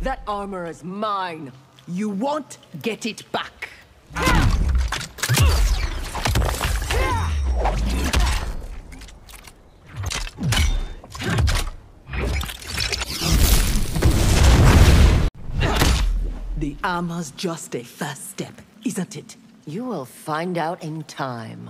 That armor is mine. You won't get it back. The armor's just a first step, isn't it? You will find out in time.